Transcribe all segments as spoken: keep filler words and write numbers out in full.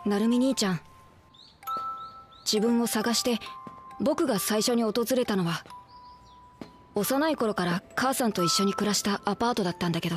なるみ兄ちゃん、自分を探して僕が最初に訪れたのは幼い頃から母さんと一緒に暮らしたアパートだったんだけど、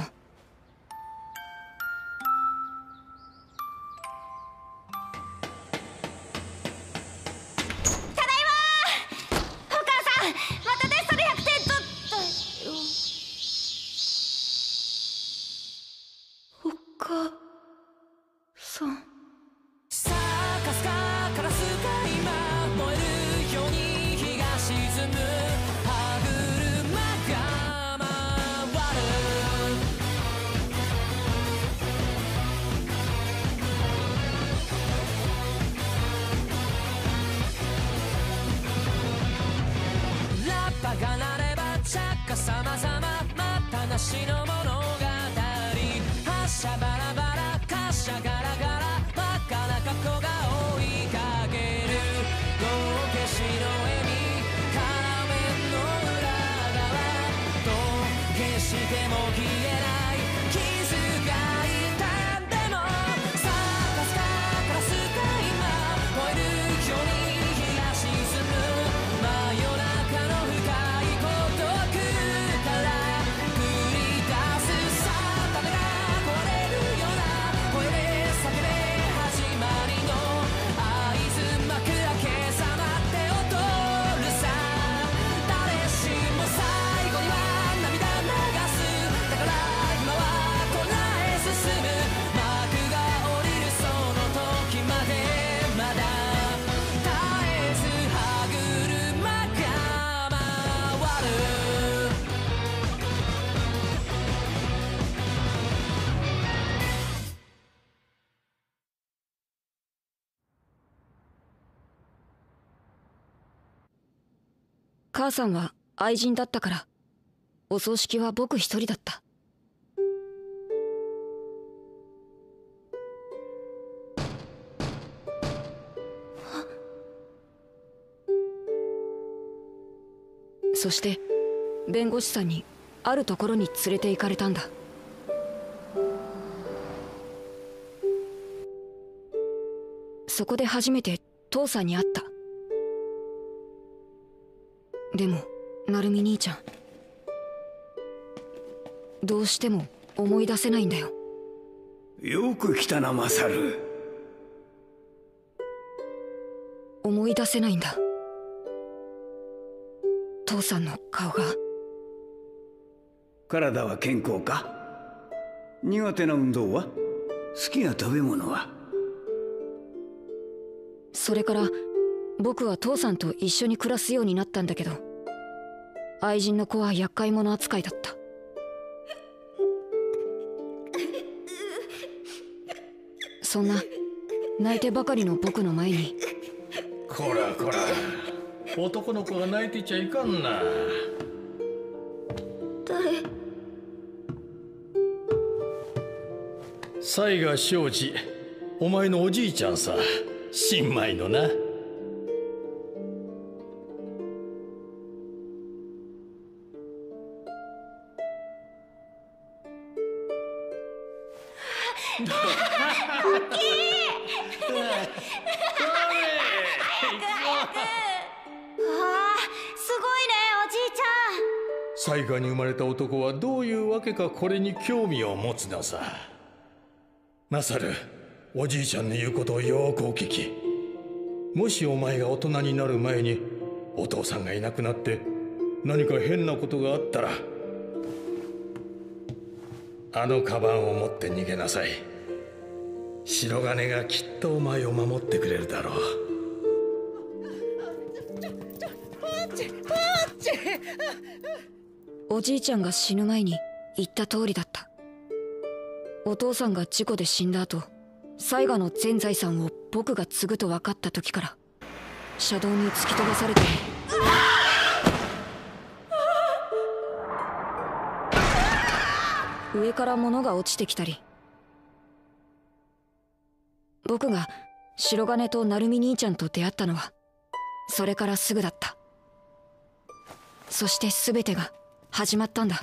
母さんは愛人だったからお葬式は僕一人だった。そして弁護士さんにあるところに連れて行かれたんだ。そこで初めて父さんに会った。でもなるみ兄ちゃん、どうしても思い出せないんだよ。 よく来たなマサル。 思い出せないんだ、父さんの顔が。 体は健康か？苦手な運動は？好きな食べ物は？ それから僕は父さんと一緒に暮らすようになったんだけど、愛人の子は厄介者扱いだった。そんな泣いてばかりの僕の前に。 こらこら、男の子が泣いてちゃいかんな。 誰？ 雑賀正治、お前のおじいちゃんさ、新米のな。雑賀に生まれた男はどういうわけかこれに興味を持つのさ。マサル、おじいちゃんの言うことをよーくお聞き。もしお前が大人になる前にお父さんがいなくなって何か変なことがあったら、あのカバンを持って逃げなさい。白金がきっとお前を守ってくれるだろう。 おじいちゃんが死ぬ前に言った通りだった。お父さんが事故で死んだ後、雑賀の全財産を僕が継ぐと分かった時から車道に突き飛ばされてる。上から物が落ちてきたり、僕が白金と成美兄ちゃんと出会ったのはそれからすぐだった。そして全てが始まったんだ。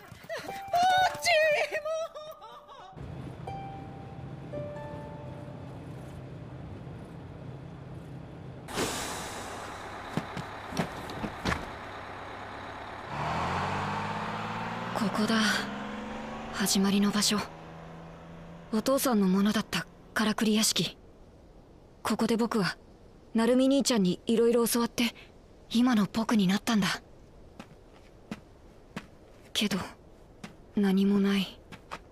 だ、始まりの場所。お父さんのものだったからくり屋敷。ここで僕は成海兄ちゃんにいろいろ教わって今の僕になったんだ。けど何もない。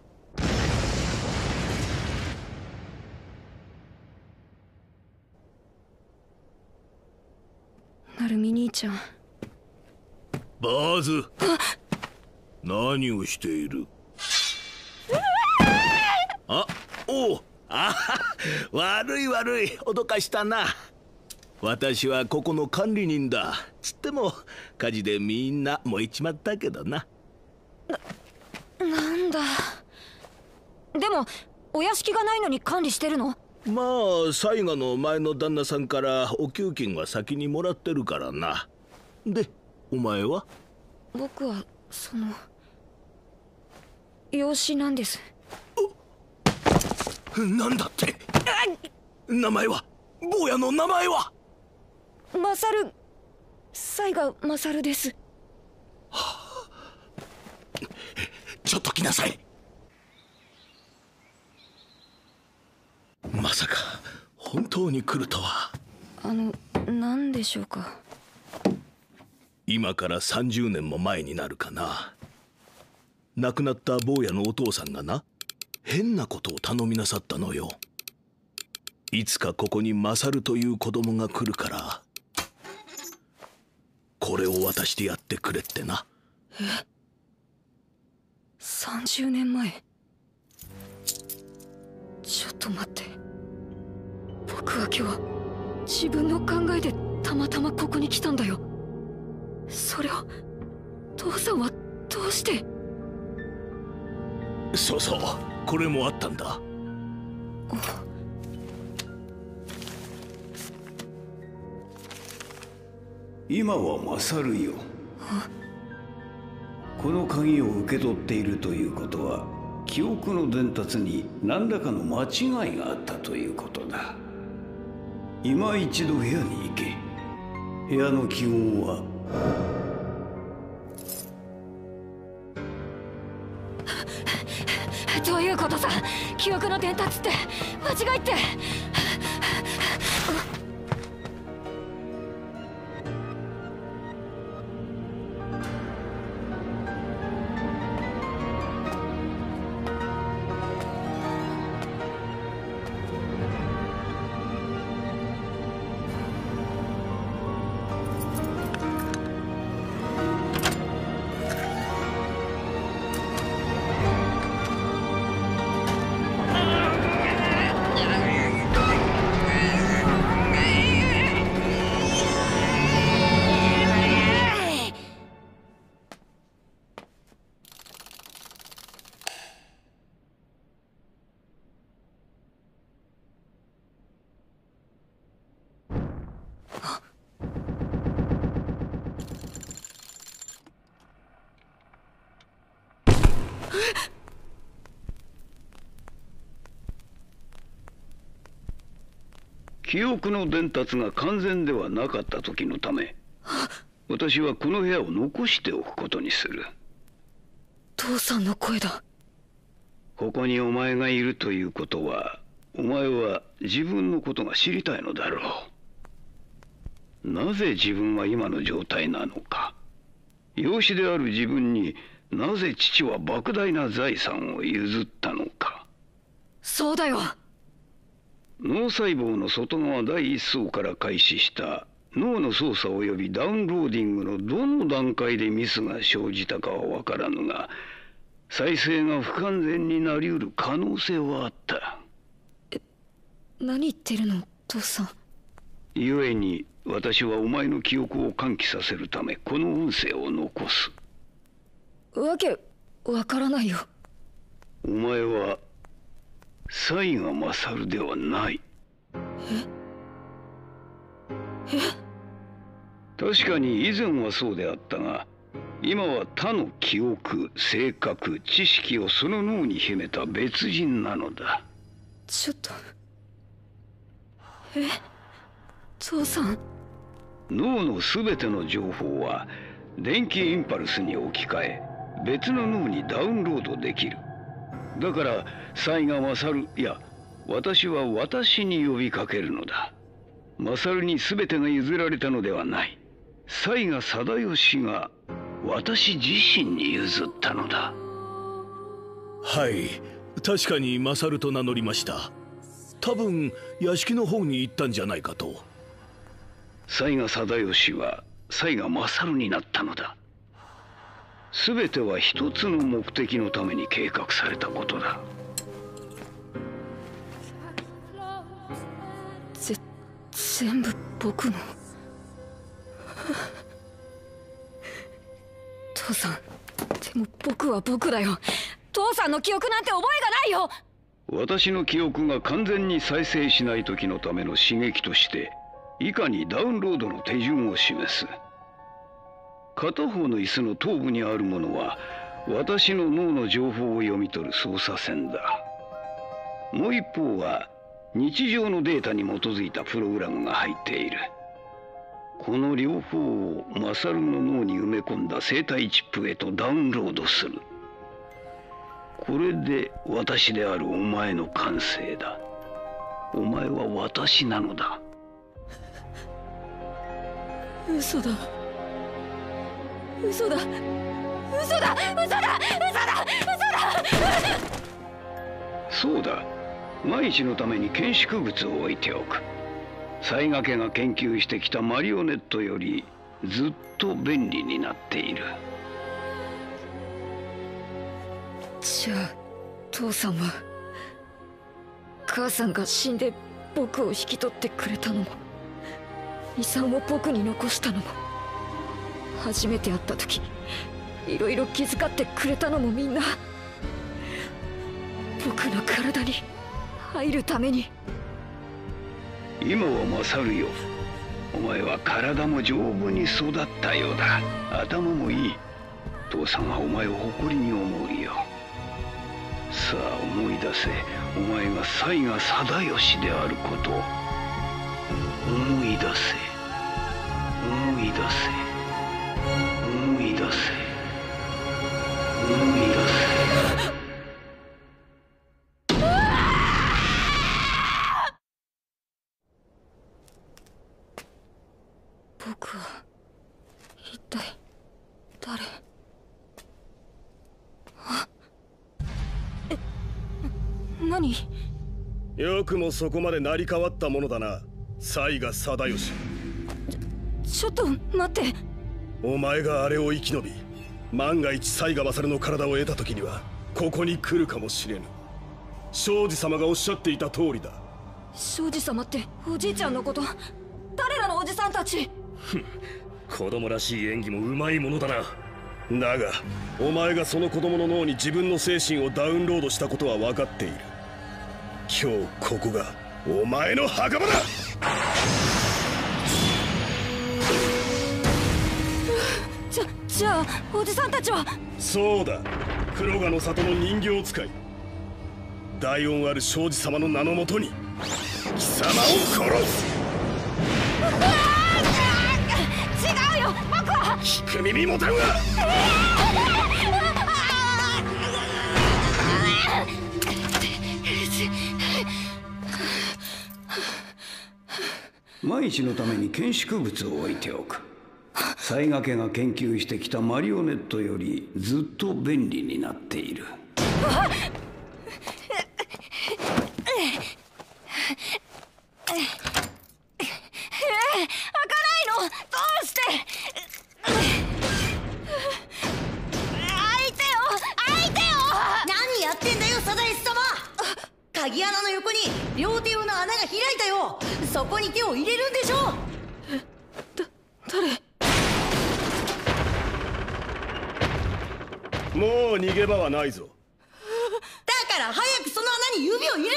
成海兄ちゃん。 バーズ、何をしている？あ、おう、あ悪い悪い、脅かしたな。私はここの管理人だ。つっても火事でみんな燃えちまったけどな。 な、なんだ。でもお屋敷がないのに管理してるの？ まあ雑賀の前の旦那さんからお給金は先にもらってるからな。でお前は？ 僕はその養子なんです。 なんだって？名前は？坊やの名前は？ マサル、雑賀マサルです。 はあ、ちょっと来なさい。まさか本当に来るとは。 あの、何でしょうか？ 今からさんじゅうねんも前になるかな。亡くなった坊やのお父さんがな、変なことを頼みなさったのよ。いつかここにマサルという子供が来るからこれを渡してやってくれってな。 え？さんじゅうねんまえ。ちょっと待って、僕は今日自分の考えでたまたまここに来たんだよ。それを父さんはどうして？ そうそう、これもあったんだ。 今はマサルよ。この鍵を受け取っているということは、記憶の伝達に何らかの間違いがあったということだ。今一度部屋に行け。部屋の記号はどういうことさ？記憶の伝達って間違いって。 記憶の伝達が完全ではなかった時のため、私はこの部屋を残しておくことにする。 父さんの声だ。 ここにお前がいるということは、お前は自分のことが知りたいのだろう。なぜ自分は今の状態なのか。養子である自分になぜ父は莫大な財産を譲ったのか。 そうだよ。 脳細胞の外側第一層から開始した脳の操作及びダウンローディングのどの段階でミスが生じたかは分からぬが、再生が不完全になりうる可能性はあった。 え、何言ってるの父さん。 故に私はお前の記憶を喚起させるためこの音声を残す。 わけわからないよ。 お前は雑賀マサルではない。 ええ確かに以前はそうであったが、今は他の記憶、性格、知識をその脳に秘めた別人なのだ。 ちょっと。え、父さん。 脳のすべての情報は電気インパルスに置き換え、 別の脳にダウンロードできる。だから才が勝る、いや私は私に呼びかけるのだ。勝に全てが譲られたのではない。才が貞義が私自身に譲ったのだ。 はい、確かに勝と名乗りました。多分屋敷の方に行ったんじゃないかと。 才が貞義は才が勝になったのだ。全ては一つの目的のために計画されたことだ。 ぜ全部僕の父さん。でも僕は僕だよ。父さんの記憶なんて覚えがないよ。 私の記憶が完全に再生しない時のための刺激として以下にダウンロードの手順を示す。片方の椅子の頭部にあるものは私の脳の情報を読み取る操作線だ。もう一方は日常のデータに基づいたプログラムが入っている。この両方をマサルの脳に埋め込んだ生体チップへとダウンロードする。これで私であるお前の完成だ。お前は私なのだ。 嘘だ嘘だ嘘だ嘘だ嘘だ嘘だそうだ。万一のために建築物を置いておく。才がけが研究してきたマリオネットよりずっと便利になっている。 じゃあ父さんは母さんが死んで僕を引き取ってくれたのも遺産を僕に残したのも初めて会った時いろいろ気遣ってくれたのもみんな僕の体に入るために。 今は勝よ。お前は体も丈夫に育ったようだ。頭もいい。父さんはお前を誇りに思うよ。さあ思い出せ。お前が才が貞義であることを思い出せ思い出せ思い出せ思い出せ。 僕は一体誰？あえ何？ よくもそこまで成り代わったものだな、才が貞義。 ちょっと待って。 お前があれを生き延び万が一才が勝の体を得た時にはここに来るかもしれぬ。庄司様がおっしゃっていた通りだ。 庄司様っておじいちゃんのこと？誰らのおじさんたち？ 子供らしい演技もうまいものだな。 だがお前がその子供の脳に自分の精神をダウンロードしたことは分かっている。今日ここがお前の墓場だ。 じゃじゃあおじさんたちは？そうだ、黒賀の里の人形使い。大恩ある庄司様の名のもとに貴様を殺す。 違うよ、僕は聞く耳持たんわ。 万一のために建築物を置いておく。才がけが研究してきたマリオネットよりずっと便利になっている。 鍵穴の横に両手用の穴が開いたよ。そこに手を入れるんでしょ。 だ、誰？ もう逃げ場はないぞ。 だから早くその穴に指を入れ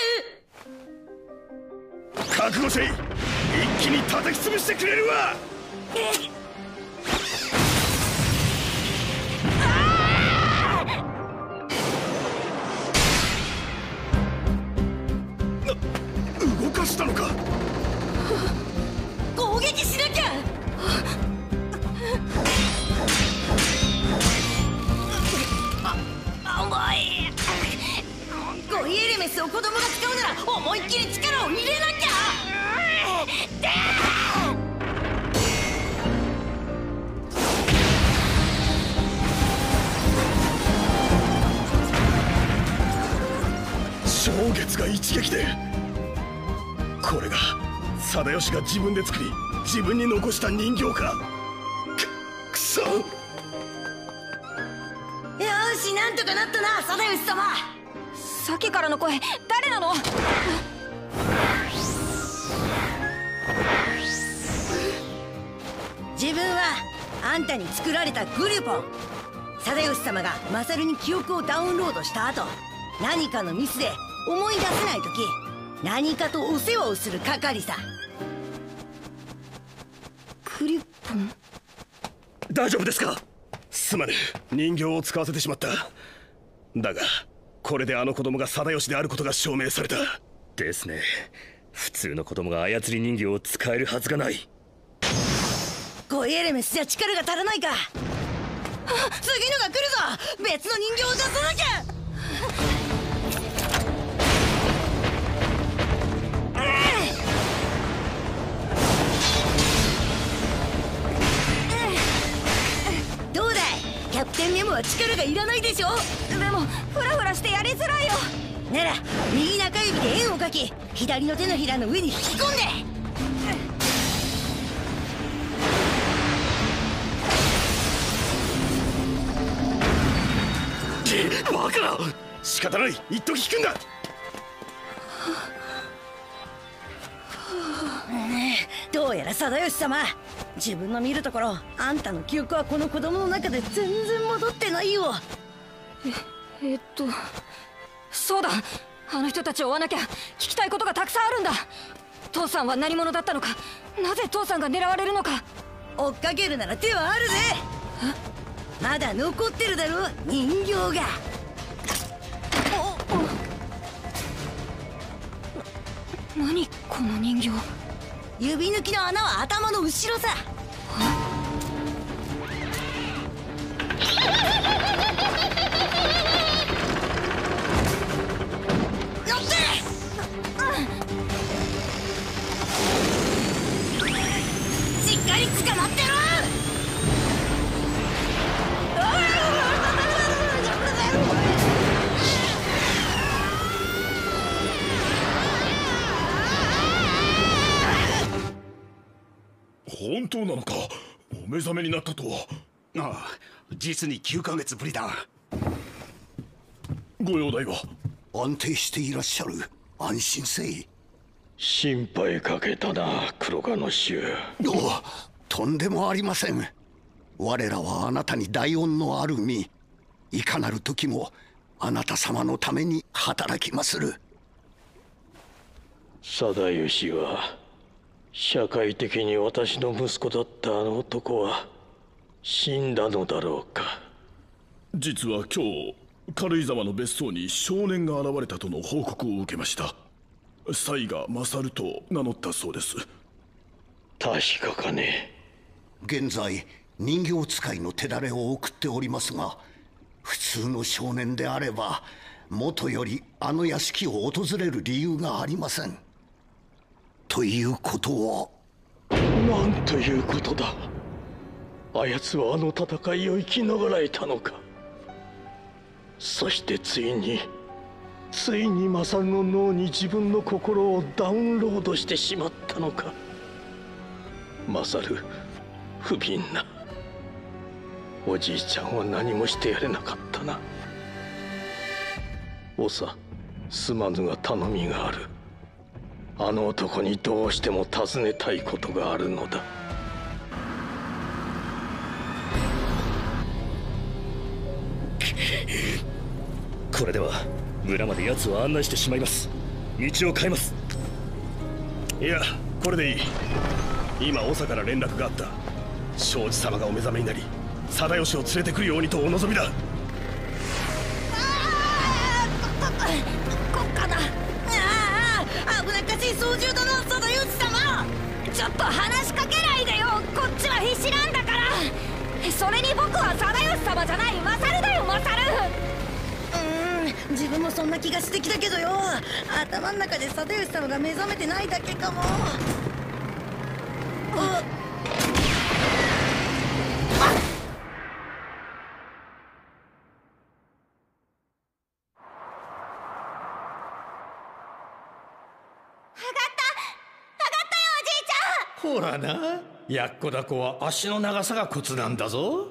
なって。 覚悟せい。一気に叩き潰してくれるわ。動かしたのか。 攻撃しなきゃ。 メスを子供が使うなら思いっきり力を入れなきゃ。 正月が一撃で。これが貞吉が自分で作り自分に残した人形か。く、くそ。よし、なんとかなったな貞吉様。 さっきからの声誰なの？ 自分はあんたに作られたグリュポン。貞吉様がマサルに記憶をダウンロードした後、何かのミスで思い出せない時、何かとお世話をする係さ。 グリュポン。 大丈夫ですか？すまぬ、人形を使わせてしまった。だがこれであの子供が貞吉であることが証明された。 ですね。普通の子供が操り人形を使えるはずがない。 ゴイエレメスじゃ力が足らないか。次のが来るぞ。別の人形を出さなきゃ。どうだい、キャプテンメモは力がいらないでしょ。 でもフラフラしてやりづらいよ。 なら右中指で円を描き、左の手のひらの上に引き込んで。 バカな。仕方ない、一時聞くんだ。 どうやら貞吉様、自分の見るところあんたの記憶はこの子供の中で全然戻ってないよ。 ええっとそうだ、あの人たちを追わなきゃ。聞きたいことがたくさんあるんだ。父さんは何者だったのか、なぜ父さんが狙われるのか。 追っかけるなら手はあるぜ。まだ残ってるだろ人形が。 な、何この人形。 指抜きの穴は頭の後ろさ。乗って。しっかり捕まってろ。 本当なのか？お目覚めになったとは。 ああ、実にきゅうかげつぶりだ。 ご容体は？ 安定していらっしゃる。安心せい。 心配かけたな、黒鹿の衆。 お、とんでもありません。我らはあなたに大恩のある身。いかなる時もあなた様のために働きまする。 貞吉は社会的に私の息子だったあの男は死んだのだろうか。 実は今日軽井沢の別荘に少年が現れたとの報告を受けました。雑賀勝と名乗ったそうです。 確かかね。 現在人形使いの手だれを送っておりますが、普通の少年であればもとよりあの屋敷を訪れる理由がありません。ということは、 なんということだ。あやつはあの戦いを生き逃れたのか。そしてついについにマサルの脳に自分の心をダウンロードしてしまったのか。マサル、不憫な。おじいちゃんは何もしてやれなかったな。おさ、すまぬが頼みがある。あの男にどうしても尋ねたいことがあるのだ。 これでは村まで奴を案内してしまいます。道を変えます。 いや、これでいい。今長から連絡があった。庄司様がお目覚めになり貞吉を連れてくるようにとお望みだ。 こっかな。ああ、危なっかしい操縦だな貞吉様。 ちょっと話しかけないでよ。こっちは必死なんだから。それに僕は貞吉様じゃないマサルだよ、マサル。 うーん、自分ももそんな気がしてきたけどよ。頭の中で定義様が目覚めてないだけかも。あっほらな、やっこだこは足の長さがコツなんだぞ。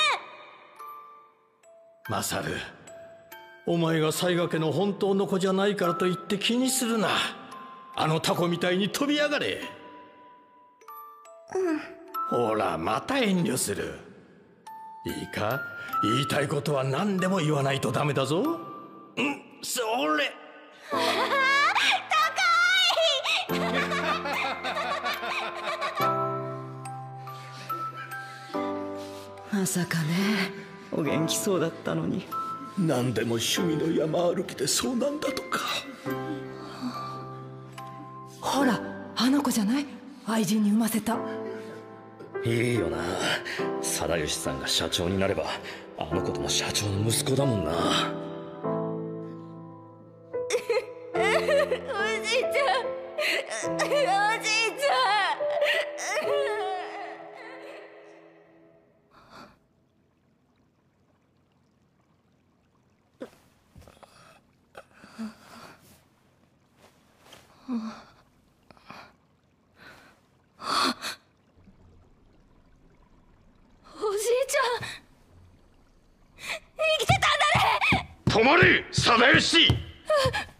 マサル、お前が雑賀家の本当の子じゃないからと言って気にするな。あのタコみたいに飛び上がれ。うん。ほら、また遠慮する。いいか、言いたいことは何でも言わないとダメだぞ。うん、それ。 まさかね、お元気そうだったのに。 何でも趣味の山歩きでそうなんだとか。 ほら、あの子じゃない？愛人に産ませた。 いいよな。定義さんが社長になればあの子とも社長の息子だもんな。 おじいちゃん、おじいちゃん。おじいちゃん、生きてたんだね。 止まれ、定義。